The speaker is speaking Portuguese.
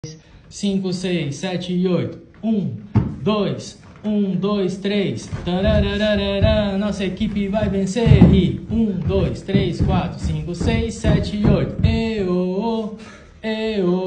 5, 6, 7 e 8. 1, 2, 1, 2, 3. Tararararara, nossa equipe vai vencer. E 1, 2, 3, 4, 5, 6, 7 e 8. E, o,